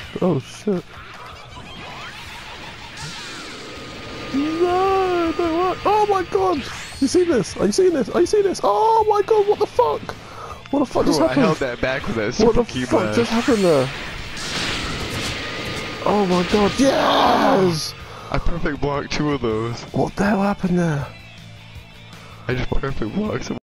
Oh shit. No, no, what? Oh my god! You see this? Are you seeing this? Are you seeing this? Oh my god, what the fuck? What the fuck just happened? I held that back with that What the super key fuck blast. just happened there? Oh my god, yes! I perfect blocked 2 of those. What the hell happened there? I just perfect blocked